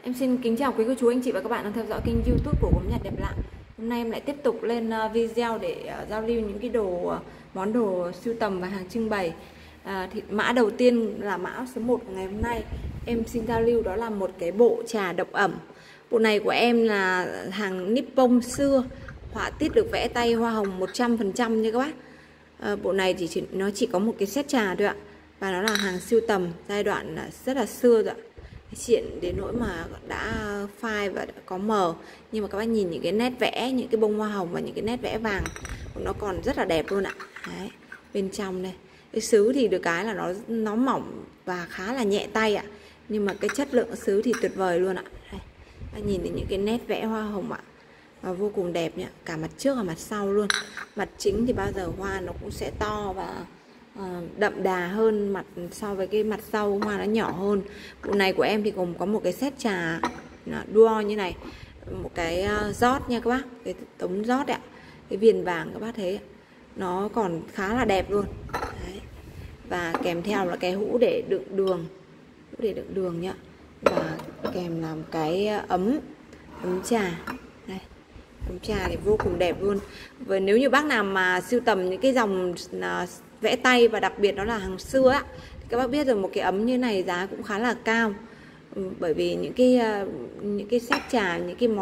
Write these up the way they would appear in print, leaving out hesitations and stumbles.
Em xin kính chào quý cô chú anh chị và các bạn đang theo dõi kênh YouTube của Gốm Nhặt Đẹp Lạ. Hôm nay em lại tiếp tục lên video để giao lưu những cái món đồ sưu tầm và hàng trưng bày. Thì mã đầu tiên là mã số 1 của ngày hôm nay. Em xin giao lưu đó là một cái bộ trà độc ẩm. Bộ này của em là hàng Nippon xưa, họa tiết được vẽ tay hoa hồng 100% nha các bác. Bộ này nó chỉ có một cái set trà thôi ạ. Và nó là hàng sưu tầm giai đoạn rất là xưa rồi ạ. Chuyện đến nỗi mà đã phai và đã có mờ, nhưng mà các bác nhìn những cái nét vẽ, những cái bông hoa hồng và những cái nét vẽ vàng nó còn rất là đẹp luôn ạ. Đấy, bên trong đây cái sứ thì được cái là nó mỏng và khá là nhẹ tay ạ, nhưng mà cái chất lượng sứ thì tuyệt vời luôn ạ. Đây, các nhìn thấy những cái nét vẽ hoa hồng ạ, và vô cùng đẹp nhá, cả mặt trước và mặt sau luôn. Mặt chính thì bao giờ hoa nó cũng sẽ to và đậm đà hơn mặt so với cái mặt sau, hoa nó nhỏ hơn. Bộ này của em thì gồm có một cái set trà duo như này, một cái rót nha các bác, cái tống rót ạ, cái viền vàng các bác thấy nó còn khá là đẹp luôn. Đấy. Và kèm theo là cái hũ để đựng đường, nhá, và kèm là một cái ấm trà. Đây, ấm trà thì vô cùng đẹp luôn. Và nếu như bác nào mà sưu tầm những cái dòng vẽ tay và đặc biệt nó là hàng xưa á, thì các bác biết rồi, một cái ấm như này giá cũng khá là cao. Bởi vì những cái set trà, những cái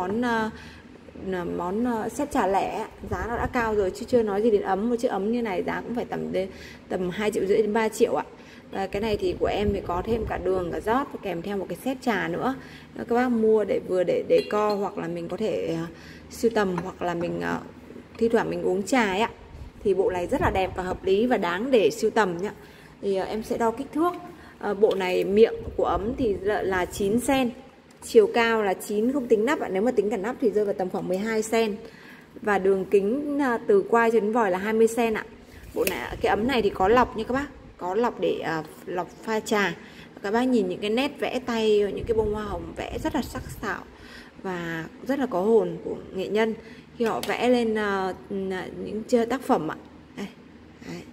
món set trà lẻ giá nó đã cao rồi, chứ chưa nói gì đến ấm. Một chiếc ấm như này giá cũng phải tầm 2,5 triệu đến 3 triệu ạ. Và cái này thì của em thì có thêm cả đường, cả rót và kèm theo một cái set trà nữa. Các bác mua để vừa để decor, hoặc là mình có thể sưu tầm, hoặc là mình thi thoảng mình uống trà ấy ạ, thì bộ này rất là đẹp và hợp lý và đáng để sưu tầm nhá. Thì em sẽ đo kích thước. Bộ này miệng của ấm thì là 9 cm, chiều cao là 9 không tính nắp ạ. Nếu mà tính cả nắp thì rơi vào tầm khoảng 12 cm, và đường kính từ quai cho đến vòi là 20 cm ạ. Bộ này, cái ấm này thì có lọc nha các bác, có lọc để lọc pha trà. Các bác nhìn những cái nét vẽ tay, những cái bông hoa hồng vẽ rất là sắc sảo và rất là có hồn của nghệ nhân khi họ vẽ lên những tác phẩm ạ. Đây. Đấy.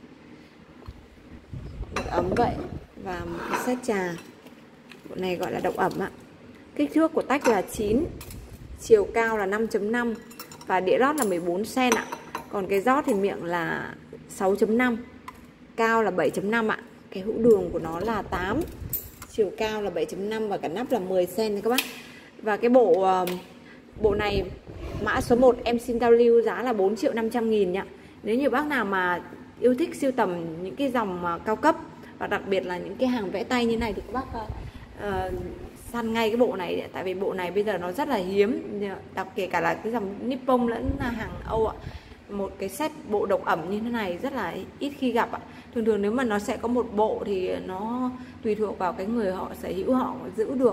Một ấm vậy và một cái set trà. Bộ này gọi là độc ẩm ạ. Kích thước của tách là 9, chiều cao là 5,5 và đĩa rót là 14 cm ạ. Còn cái rót thì miệng là 6,5, cao là 7,5 ạ. Cái hũ đường của nó là 8, chiều cao là 7,5 và cả nắp là 10 cm các bác. Và cái bộ này mã số 1 em xin giao lưu giá là 4.500.000 nhá. Nếu như bác nào mà yêu thích sưu tầm những cái dòng cao cấp và đặc biệt là những cái hàng vẽ tay như này thì các bác săn ngay cái bộ này, tại vì bộ này bây giờ nó rất là hiếm, kể cả là cái dòng Nippon lẫn hàng Âu ạ. Một cái set bộ độc ẩm như thế này rất là ít khi gặp ạ. Thường nếu mà nó sẽ có một bộ thì nó tùy thuộc vào cái người họ sở hữu, họ giữ được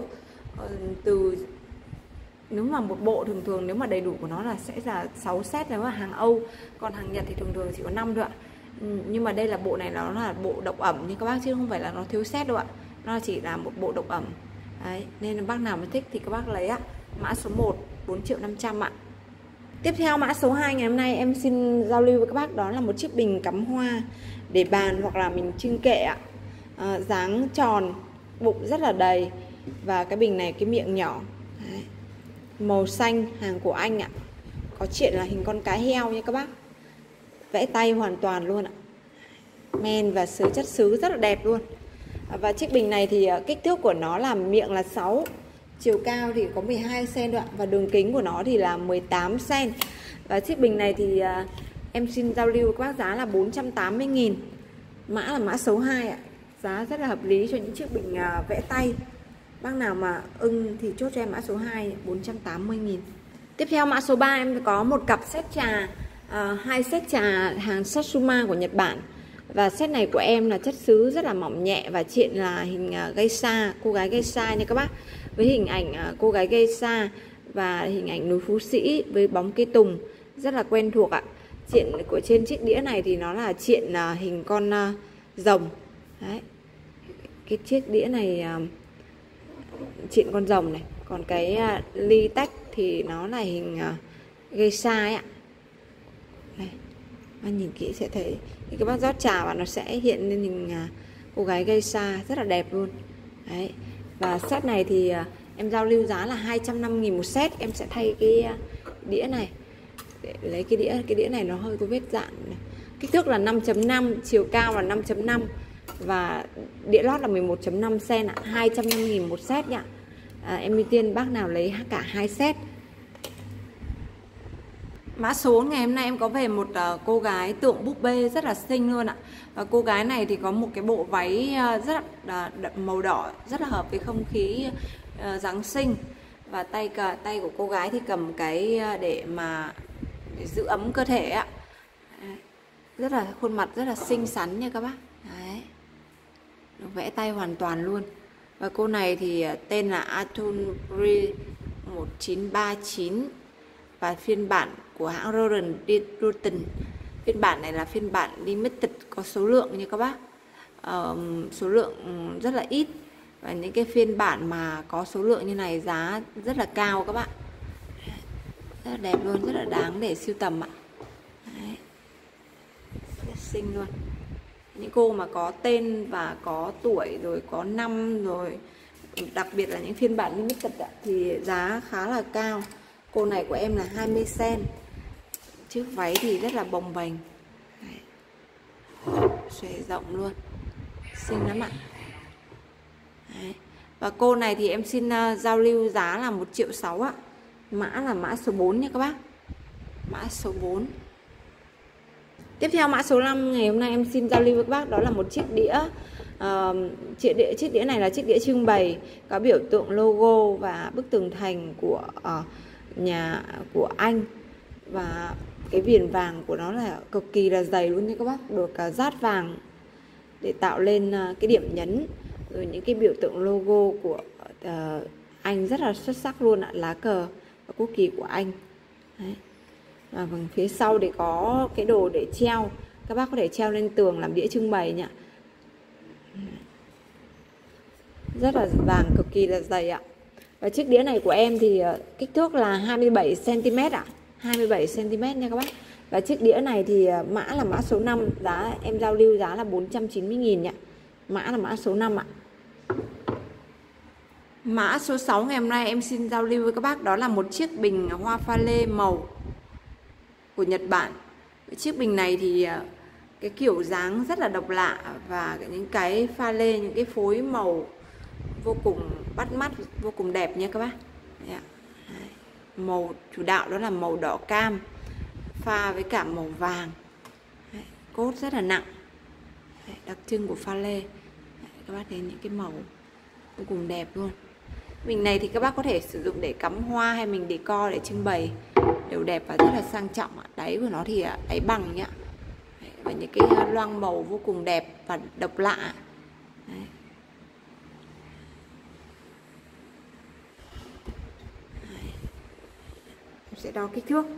nếu mà một bộ thường nếu mà đầy đủ của nó là sẽ là 6 set nếu mà hàng Âu, còn hàng Nhật thì thường chỉ có 5 thôi ạ. Nhưng mà đây là bộ này nó là bộ độc ẩm như các bác, chứ không phải là nó thiếu set đâu ạ. Nó chỉ là một bộ độc ẩm. Đấy, nên bác nào mà thích thì các bác lấy ạ. Mã số 1 4.500.000 ạ. Tiếp theo mã số 2 ngày hôm nay em xin giao lưu với các bác, đó là một chiếc bình cắm hoa để bàn hoặc là mình trưng kệ ạ. Dáng tròn, bụng rất là đầy, và cái bình này cái miệng nhỏ. Đấy. Màu xanh, hàng của Anh ạ. Có chuyện là hình con cá heo nha các bác. Vẽ tay hoàn toàn luôn ạ. Men và chất sứ rất là đẹp luôn. Và chiếc bình này thì kích thước của nó là miệng là 6, chiều cao thì có 12 cm ạ, và đường kính của nó thì là 18 cm. Và chiếc bình này thì em xin giao lưu với các bác giá là 480.000. Mã là mã số 2 ạ. Giá rất là hợp lý cho những chiếc bình vẽ tay. Bác nào mà ưng thì chốt cho em mã số 2 480.000. Tiếp theo mã số 3 em có một cặp set trà, 2 set trà hàng Satsuma của Nhật Bản. Và set này của em là chất sứ rất là mỏng nhẹ và triện là hình geisha, cô gái geisha nha các bác. Với hình ảnh cô gái geisha và hình ảnh núi Phú Sĩ với bóng cây tùng rất là quen thuộc ạ. Triện của trên chiếc đĩa này thì nó là triện hình con rồng. Đấy. Cái chiếc đĩa này triện con rồng này. Còn cái ly tách thì nó là hình geisha ấy ạ. Đây. Anh nhìn kỹ sẽ thấy thì các bác rót trà và nó sẽ hiện lên hình cô gái geisha rất là đẹp luôn. Đấy. Và set này thì em giao lưu giá là 250.000 một set. Em sẽ thay cái đĩa này để lấy cái đĩa này nó hơi có vết dạn này. Kích thước là 5.5, chiều cao là 5.5 và đĩa lót là 11.5 cm ạ. 250.000 một set nhá. Em ưu tiên bác nào lấy cả 2 set. Mã số 4 ngày hôm nay em có về một cô gái tượng búp bê rất là xinh luôn ạ. Và cô gái này thì có một cái bộ váy rất là màu đỏ, rất là hợp với không khí Giáng sinh. Và tay của cô gái thì cầm cái để giữ ấm cơ thể ạ. Rất là khuôn mặt rất là xinh xắn nha các bác. Đấy. Được vẽ tay hoàn toàn luôn. Và cô này thì tên là Atulri 1939 và phiên bản của hãng Roland Rutten. Phiên bản này là phiên bản limited, có số lượng như các bác, số lượng rất là ít. Và những cái phiên bản mà có số lượng như này giá rất là cao các bạn. Rất là đẹp luôn, rất là đáng để sưu tầm ạ. Đấy. Rất xinh luôn. Những cô mà có tên và có tuổi rồi, có năm rồi, đặc biệt là những phiên bản limited thì giá khá là cao. Cô này của em là 20 cm. Chiếc váy thì rất là bồng bềnh, xòe rộng luôn, xinh lắm ạ. Đấy. Và cô này thì em xin giao lưu giá là 1.6 triệu ạ. Mã là mã số 4 nha các bác. Mã số 4. Tiếp theo mã số 5 ngày hôm nay em xin giao lưu với các bác, đó là một chiếc đĩa. Chiếc đĩa này là chiếc đĩa trưng bày, có biểu tượng logo và bức tường thành của nhà của Anh. Và cái viền vàng của nó là cực kỳ là dày luôn nha các bác, được dát vàng để tạo lên cái điểm nhấn. Rồi những cái biểu tượng logo của Anh rất là xuất sắc luôn ạ, lá cờ và quốc kỳ của Anh. Đấy. Và phần phía sau thì có cái đồ để treo, các bác có thể treo lên tường làm đĩa trưng bày nhỉ. Rất là vàng, cực kỳ là dày ạ. Và chiếc đĩa này của em thì kích thước là 27 cm ạ. 27 cm nha các bác. Và chiếc đĩa này thì mã là mã số 5, giá em giao lưu giá là 490.000 nhỉ. Mã là mã số 5 ạ. Mã số 6 ngày hôm nay em xin giao lưu với các bác, đó là một chiếc bình hoa pha lê màu của Nhật Bản. Chiếc bình này thì cái kiểu dáng rất là độc lạ và những cái pha lê, những cái phối màu vô cùng bắt mắt, vô cùng đẹp nha các bác. Đấy. Màu chủ đạo đó là màu đỏ cam pha với cả màu vàng. Đấy. Cốt rất là nặng. Đấy. Đặc trưng của pha lê. Đấy. Các bác thấy những cái màu vô cùng đẹp luôn. Bình này thì các bác có thể sử dụng để cắm hoa hay mình decor để trưng bày, đều đẹp và rất là sang trọng. Đáy của nó thì đáy bằng nhá. Đấy. Và những cái loang màu vô cùng đẹp và độc lạ. Đấy. Sẽ đo kích thước.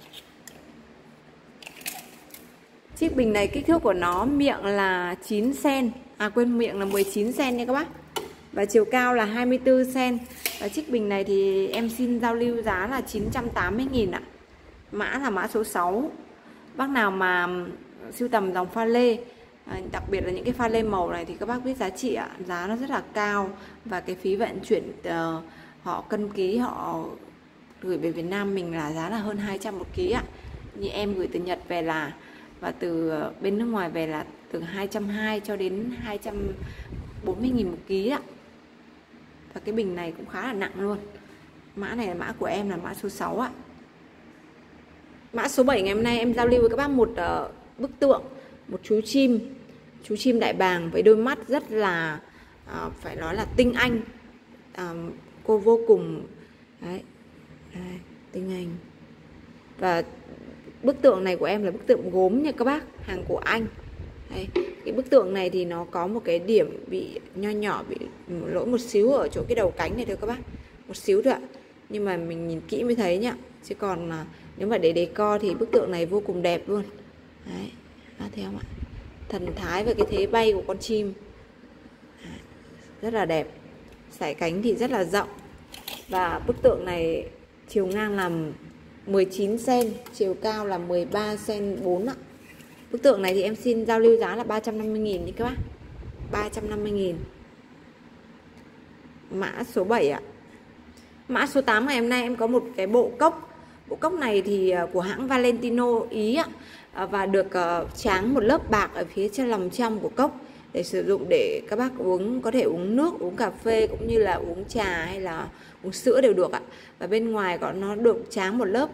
Chiếc bình này kích thước của nó, miệng là 9 cm, miệng là 19 cm nha các bác. Và chiều cao là 24 cm. Và chiếc bình này thì em xin giao lưu giá là 980.000 ạ. Mã là mã số 6. Bác nào mà sưu tầm dòng pha lê, đặc biệt là những cái pha lê màu này thì các bác biết giá trị ạ, giá nó rất là cao. Và cái phí vận chuyển họ cân ký, họ gửi về Việt Nam mình là giá là hơn 200 một ký ạ. Như em gửi từ Nhật về là, và từ bên nước ngoài về là từ 220 cho đến 240.000 một ký ạ. Và cái bình này cũng khá là nặng luôn. Mã này là mã của em là mã số 6 ạ. Mã số 7 ngày hôm nay em giao lưu với các bác một bức tượng, một chú chim đại bàng với đôi mắt rất là phải nói là tinh anh. Cô vô cùng đấy. Đây, tinh anh. Và bức tượng này của em là bức tượng gốm nha các bác, hàng của Anh. Đây, cái bức tượng này thì nó có một cái điểm bị nho nhỏ, bị lỗi một xíu ở chỗ cái đầu cánh này thôi các bác, một xíu thôi ạ. Nhưng mà mình nhìn kỹ mới thấy nhá. Chứ còn nếu mà để decor thì bức tượng này vô cùng đẹp luôn. Đấy, thấy không ạ? Thần thái và cái thế bay của con chim rất là đẹp. Sải cánh thì rất là rộng. Và bức tượng này chiều ngang là 19 cm, chiều cao là 13 cm 4 ạ. Bức tượng này thì em xin giao lưu giá là 350.000 nha các bác. 350.000. Mã số 7 ạ. Mã số 8 ngày hôm nay em có một cái bộ cốc. Bộ cốc này thì của hãng Valentino Ý ạ. Và được tráng một lớp bạc ở phía trên lòng trong của cốc để sử dụng để các bác uống, có thể uống nước, uống cà phê cũng như là uống trà hay là uống sữa đều được ạ. Và bên ngoài có nó được tráng một lớp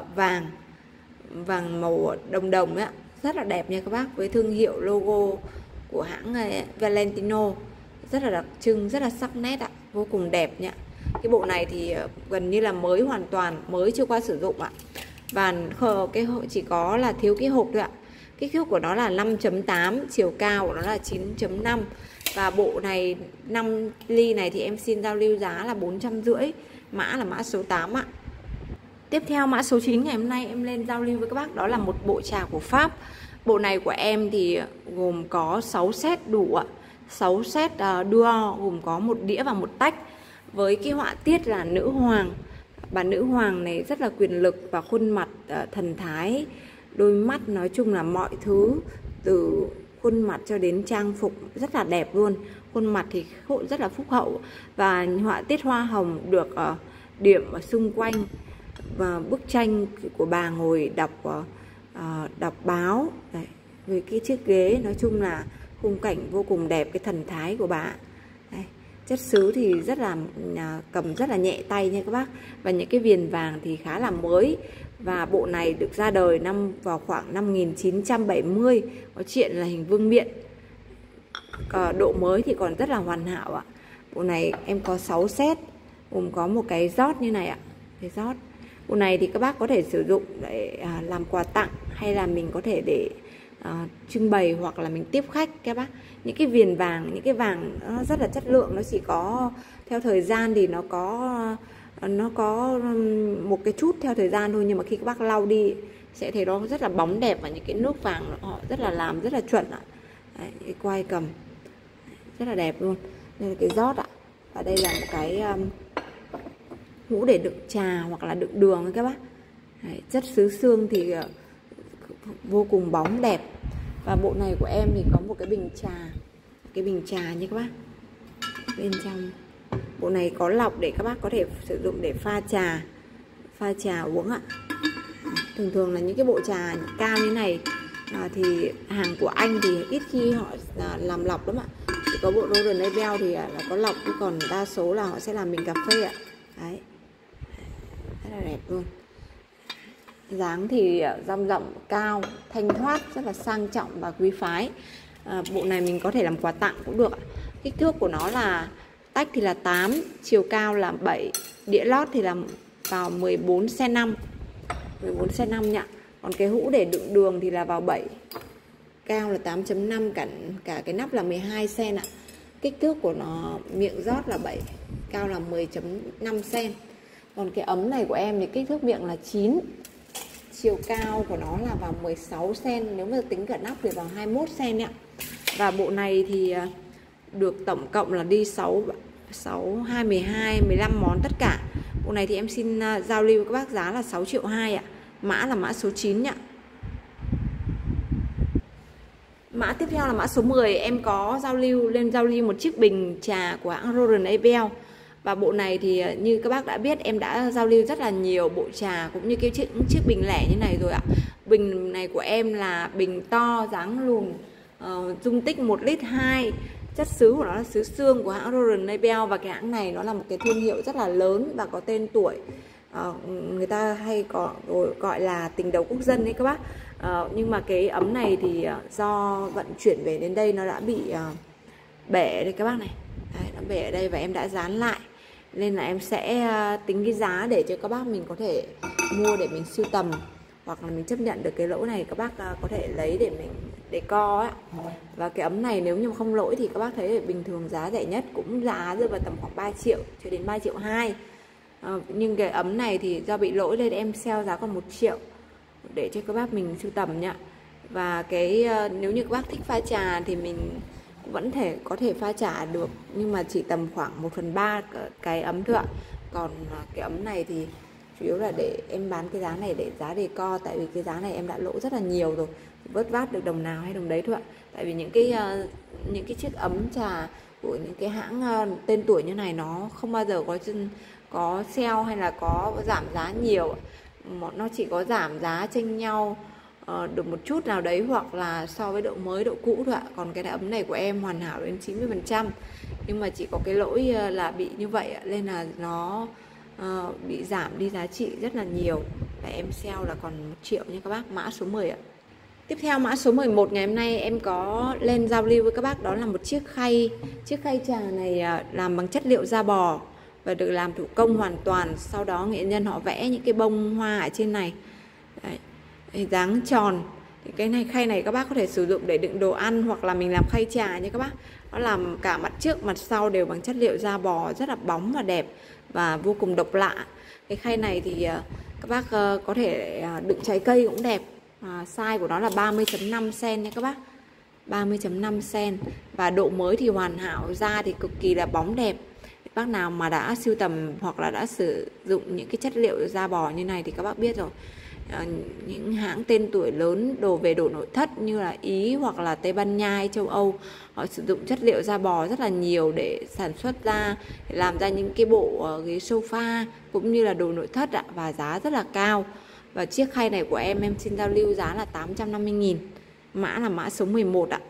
vàng màu đồng đồng ấy ạ. Rất là đẹp nha các bác, với thương hiệu logo của hãng Valentino rất là đặc trưng, rất là sắc nét ạ, vô cùng đẹp nhá. Cái bộ này thì gần như là mới, hoàn toàn mới, chưa qua sử dụng ạ. Và cái chỉ có là thiếu cái hộp thôi ạ. Kích thước của nó là 5.8, chiều cao của nó là 9.5. Và bộ này 5 ly này thì em xin giao lưu giá là 450. Mã là mã số 8 ạ. Tiếp theo mã số 9 ngày hôm nay em lên giao lưu với các bác, đó là một bộ trà của Pháp. Bộ này của em thì gồm có 6 set đủ ạ. 6 set duo gồm có một đĩa và một tách, với cái họa tiết là nữ hoàng. Bà nữ hoàng này rất là quyền lực và khuôn mặt thần thái, đôi mắt, nói chung là mọi thứ từ khuôn mặt cho đến trang phục rất là đẹp luôn. Khuôn mặt thì rất là phúc hậu và họa tiết hoa hồng được điểm ở xung quanh, và bức tranh của bà ngồi đọc báo đấy, với cái chiếc ghế. Nói chung là khung cảnh vô cùng đẹp, cái thần thái của bà đấy. Chất sứ thì rất là cầm rất là nhẹ tay nha các bác. Và những cái viền vàng thì khá là mới. Và bộ này được ra đời vào khoảng năm 1970, có chuyện là hình vương miện. Độ mới thì còn rất là hoàn hảo ạ. Bộ này em có 6 set, gồm có một cái rót như này ạ. Cái rót. Bộ này thì các bác có thể sử dụng để làm quà tặng, hay là mình có thể để trưng bày, hoặc là mình tiếp khách các bác. Những cái viền vàng, những cái vàng nó rất là chất lượng, nó chỉ có theo thời gian thì nó có một cái chút theo thời gian thôi, nhưng mà khi các bác lau đi sẽ thấy nó rất là bóng đẹp, và những cái nước vàng họ rất là làm rất là chuẩn ạ. Đấy, cái quai cầm rất là đẹp luôn. Đây là cái rót ạ. Và đây là một cái hũ để đựng trà hoặc là đựng đường các bác. Đấy, chất sứ xương thì vô cùng bóng đẹp. Và bộ này của em thì có một cái bình trà như các bác. Bên trong bộ này có lọc để các bác có thể sử dụng để pha trà uống ạ. Thường thường là những cái bộ trà cao như này thì hàng của Anh thì ít khi họ làm lọc lắm ạ. Chỉ có bộ Royal Label thì là có lọc, chứ còn đa số là họ sẽ làm bình cà phê ạ. Đấy, rất là đẹp luôn. Dáng thì rộng cao, thanh thoát, rất là sang trọng và quý phái. Bộ này mình có thể làm quà tặng cũng được. Kích thước của nó là tách thì là 8, chiều cao là 7, đĩa lót thì là vào 14cm, 14cm nhỉ. Còn cái hũ để đựng đường thì là vào 7, cao là 8.5, cả cái nắp là 12cm ạ. Kích thước của nó, miệng rót là 7, cao là 10.5cm. Còn cái ấm này của em thì kích thước miệng là 9, chiều cao của nó là vào 16cm, nếu mà tính cả nắp thì vào 21cm ạ. Và bộ này thì được tổng cộng là đi 6, 12, 15 món tất cả. Bộ này thì em xin giao lưu các bác giá là 6.2 triệu ạ. Mã là mã số 9 ạ. Mã tiếp theo là mã số 10, em có lên giao lưu một chiếc bình trà của hãng Royal Label. Và bộ này thì như các bác đã biết, em đã giao lưu rất là nhiều bộ trà cũng như cái chiếc bình lẻ như này rồi ạ. Bình này của em là bình to, dáng lùn, dung tích 1,2 lít. Chất sứ của nó là sứ xương của hãng Royal Label. Và cái hãng này nó là một cái thương hiệu rất là lớn và có tên tuổi. Người ta hay gọi là tình đầu quốc dân đấy các bác. Nhưng mà cái ấm này thì do vận chuyển về đến đây nó đã bị bể đây các bác này. Đấy, nó bể ở đây và em đã dán lại, nên là em sẽ tính cái giá để cho các bác mình có thể mua để mình sưu tầm, hoặc là mình chấp nhận được cái lỗ này các bác có thể lấy để mình decor á. Và cái ấm này nếu như không lỗi thì các bác thấy bình thường giá rẻ nhất cũng giá rơi vào tầm khoảng 3 triệu cho đến 3,2 triệu. Nhưng cái ấm này thì do bị lỗi nên em sale giá còn 1 triệu để cho các bác mình sưu tầm nhá. Và cái nếu như các bác thích pha trà thì mình vẫn có thể pha trà được, nhưng mà chỉ tầm khoảng 1/3 cái ấm thôi ạ. Còn cái ấm này thì chủ yếu là để em bán cái giá này để giá decor, tại vì cái giá này em đã lỗ rất là nhiều rồi, vớt vát được đồng nào hay đồng đấy thôi ạ. Tại vì những cái chiếc ấm trà của những cái hãng tên tuổi như này nó không bao giờ có sale hay là có giảm giá nhiều. Nó chỉ có giảm giá chênh nhau được một chút nào đấy, hoặc là so với độ mới độ cũ thôi ạ. Còn cái ấm này của em hoàn hảo đến 90%, nhưng mà chỉ có cái lỗi là bị như vậy ạ, nên là nó bị giảm đi giá trị rất là nhiều. Và em sale là còn 1 triệu nha các bác. Mã số 10 ạ. Tiếp theo mã số 11 ngày hôm nay em có lên giao lưu với các bác, đó là một chiếc khay. Chiếc khay trà này làm bằng chất liệu da bò và được làm thủ công hoàn toàn. Sau đó nghệ nhân họ vẽ những cái bông hoa ở trên này. Đấy, dáng tròn. Thì cái này khay này các bác có thể sử dụng để đựng đồ ăn, hoặc là mình làm khay trà nha các bác. Nó làm cả mặt trước mặt sau đều bằng chất liệu da bò, rất là bóng và đẹp và vô cùng độc lạ. Cái khay này thì các bác có thể đựng trái cây cũng đẹp. Size của nó là 30.5 cm nha các bác. 30.5 cm. Và độ mới thì hoàn hảo, da thì cực kỳ là bóng đẹp. Bác nào mà đã sưu tầm hoặc là đã sử dụng những cái chất liệu da bò như này thì các bác biết rồi. Những hãng tên tuổi lớn về đồ nội thất như là Ý hoặc là Tây Ban Nha hay châu Âu, họ sử dụng chất liệu da bò rất là nhiều để sản xuất ra, để làm ra những cái bộ ghế sofa cũng như là đồ nội thất ạ, và giá rất là cao. Và chiếc khay này của em xin giao lưu giá là 850.000. Mã là mã số 11 ạ.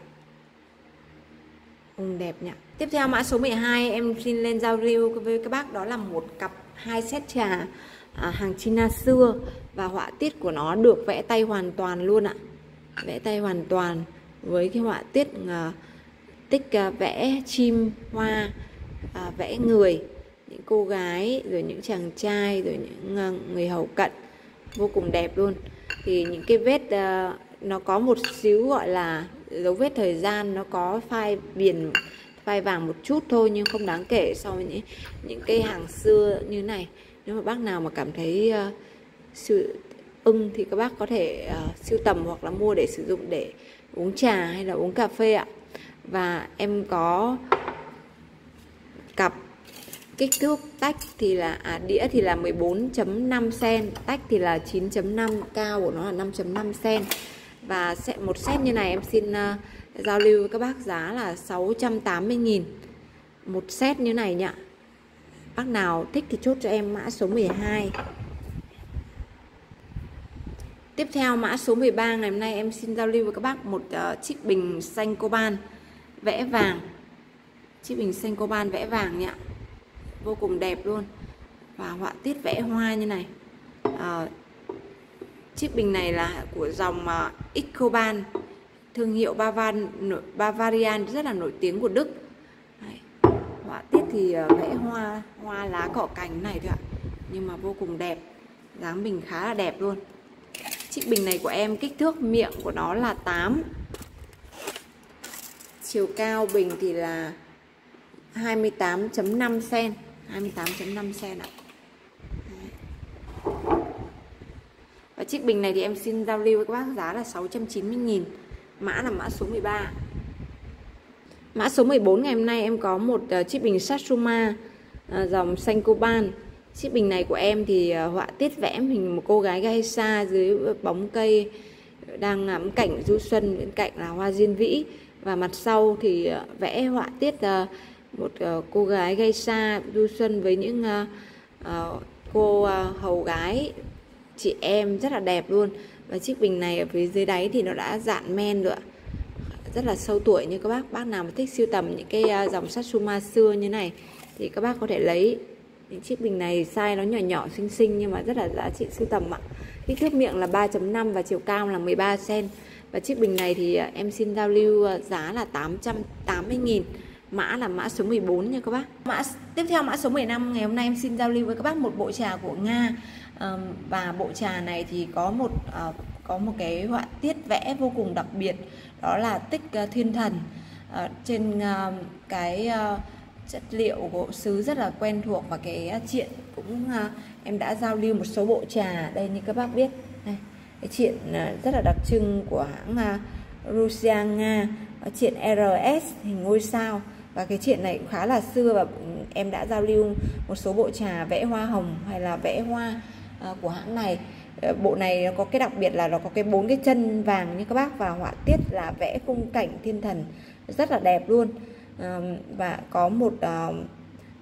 Đẹp nhỉ. Tiếp theo mã số 12 em xin lên giao lưu với các bác, đó là một cặp 2 set trà hàng China xưa, và họa tiết của nó được vẽ tay hoàn toàn luôn ạ. Vẽ tay hoàn toàn với cái họa tiết tích vẽ chim hoa, vẽ người, những cô gái rồi những chàng trai rồi những người hầu cận, vô cùng đẹp luôn. Thì những cái vết nó có một xíu gọi là dấu vết thời gian, nó có phai viền phai vàng một chút thôi, nhưng không đáng kể so với những cây hàng xưa như này. Nếu mà bác nào mà cảm thấy thì các bác có thể sưu tầm hoặc là mua để sử dụng để uống trà hay là uống cà phê ạ. Và em có cặp kích thước tách thì là đĩa thì là 14.5 cm, tách thì là 9.5, cao của nó là 5.5 cm. Và một set như này em xin giao lưu với các bác giá là 680.000 một set như này nhá. Bác nào thích thì chốt cho em mã số 12. Tiếp theo mã số 13 ngày hôm nay em xin giao lưu với các bác một chiếc bình xanh coban vẽ vàng. Chiếc bình xanh coban vẽ vàng nhá, vô cùng đẹp luôn, và họa tiết vẽ hoa như này. Chiếc bình này là của dòng X Coban, thương hiệu Bavarian rất là nổi tiếng của Đức. Đấy. Họa tiết thì vẽ hoa lá cỏ cành này thôi ạ, nhưng mà vô cùng đẹp, dáng bình khá là đẹp luôn. Chiếc bình này của em kích thước miệng của nó là 8, chiều cao bình thì là 28.5 cm, 28.5 cm ạ. Và chiếc bình này thì em xin giao lưu với các bác giá là 690.000. Mã là mã số 13. Mã số 14 ngày hôm nay em có một chiếc bình Satsuma dòng xanh coban. Chiếc bình này của em thì họa tiết vẽ hình một cô gái geisha dưới bóng cây đang ngắm cảnh du xuân, bên cạnh là hoa diên vĩ. Và mặt sau thì vẽ họa tiết một cô gái geisha du xuân với những cô hầu gái, chị em rất là đẹp luôn. Và chiếc bình này ở phía dưới đáy thì nó đã dạn men rồi, rất là sâu tuổi. Như các bác nào mà thích sưu tầm những cái dòng Satsuma xưa như này thì các bác có thể lấy những chiếc bình này. Size nó nhỏ nhỏ xinh xinh nhưng mà rất là giá trị sưu tầm ạ. Kích thước miệng là 3.5 và chiều cao là 13 cm. Và chiếc bình này thì em xin giao lưu giá là 880.000. Mã là mã số 14 nha các bác. Tiếp theo mã số 15 ngày hôm nay em xin giao lưu với các bác một bộ trà của Nga. Và bộ trà này thì có một cái họa tiết vẽ vô cùng đặc biệt, đó là tích thiên thần trên cái chất liệu gỗ sứ rất là quen thuộc. Và cái triện cũng em đã giao lưu một số bộ trà đây như các bác biết đây, cái triện rất là đặc trưng của hãng Russia Nga, triện RS hình ngôi sao. Và cái triện này cũng khá là xưa, và em đã giao lưu một số bộ trà vẽ hoa hồng hay là vẽ hoa của hãng này. Bộ này nó có cái đặc biệt là nó có cái 4 cái chân vàng như các bác, và họa tiết là vẽ khung cảnh thiên thần rất là đẹp luôn. Và có một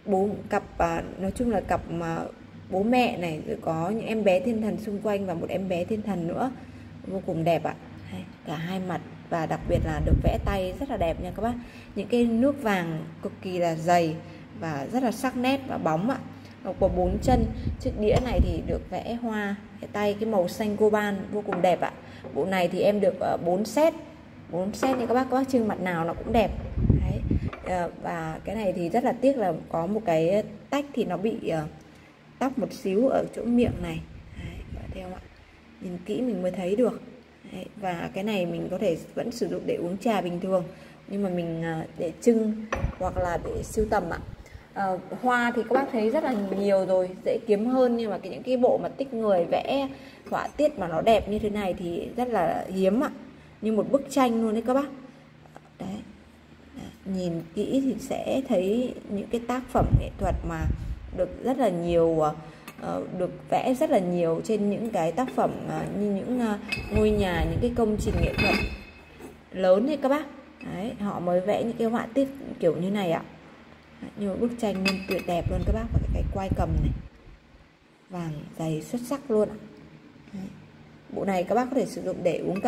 nói chung là cặp bố mẹ này, rồi có những em bé thiên thần xung quanh và một em bé thiên thần nữa, vô cùng đẹp ạ. Cả hai mặt, và đặc biệt là được vẽ tay rất là đẹp nha các bác. Những cái nước vàng cực kỳ là dày và rất là sắc nét và bóng ạ. Nó có 4 chân. Chiếc đĩa này thì được vẽ hoa vẽ tay cái màu xanh coban vô cùng đẹp ạ. Bộ này thì em được 4 set nha các bác trưng mặt nào nó cũng đẹp. Đấy. Và cái này thì rất là tiếc là có một cái tách thì nó bị tóc một xíu ở chỗ miệng này. Đấy, theo ạ, nhìn kỹ mình mới thấy được. Đấy, và cái này mình có thể vẫn sử dụng để uống trà bình thường, nhưng mà mình để trưng hoặc là để sưu tầm ạ. Hoa thì các bác thấy rất là nhiều rồi, dễ kiếm hơn, nhưng mà những cái bộ mà tích người vẽ họa tiết mà nó đẹp như thế này thì rất là hiếm ạ, như một bức tranh luôn đấy các bác. Đấy. Nhìn kỹ thì sẽ thấy những cái tác phẩm nghệ thuật mà được rất là nhiều, được vẽ rất là nhiều trên những cái tác phẩm như những ngôi nhà, những cái công trình nghệ thuật lớn đấy các bác. Đấy, họ mới vẽ những cái họa tiết kiểu như này ạ. Như một bức tranh luôn, tuyệt đẹp luôn các bác. Và cái quai cầm này vàng dày xuất sắc luôn ạ. Đấy. Bộ này các bác có thể sử dụng để uống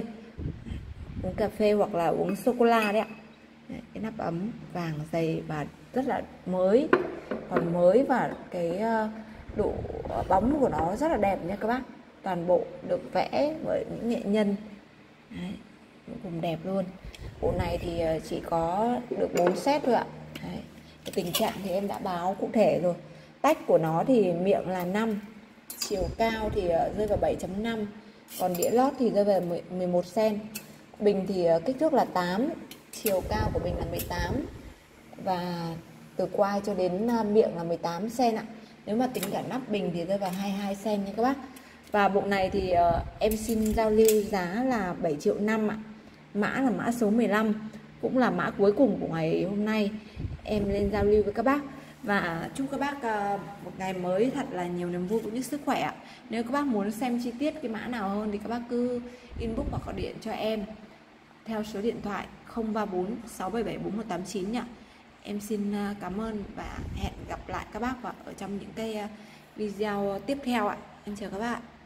cà phê hoặc là uống sô cô la đấy ạ. Đấy, cái nắp ấm vàng dày và rất là mới, còn mới, và cái độ bóng của nó rất là đẹp nha các bác. Toàn bộ được vẽ bởi những nghệ nhân. Đấy, vô cùng đẹp luôn. Bộ này thì chỉ có được 4 set thôi ạ. Đấy. Cái tình trạng thì em đã báo cụ thể rồi. Tách của nó thì miệng là 5, chiều cao thì rơi vào 7.5, còn đĩa lót thì rơi vào 11 cm. Bình thì kích thước là 8, chiều cao của bình là 18, và từ quai cho đến miệng là 18 cm ạ. Nếu mà tính cả nắp bình thì rơi vào 22 cm nha các bác. Và bộ này thì em xin giao lưu giá là 7,5 triệu ạ. Mã là mã số 15, cũng là mã cuối cùng của ngày hôm nay em lên giao lưu với các bác. Và chúc các bác một ngày mới thật là nhiều niềm vui cũng như sức khỏe ạ. Nếu các bác muốn xem chi tiết cái mã nào hơn thì các bác cứ inbox hoặc gọi điện cho em theo số điện thoại 034 677 4189 nhỉ. Em xin cảm ơn và hẹn gặp lại các bác vào ở trong những cái video tiếp theo ạ. Em chào các bạn.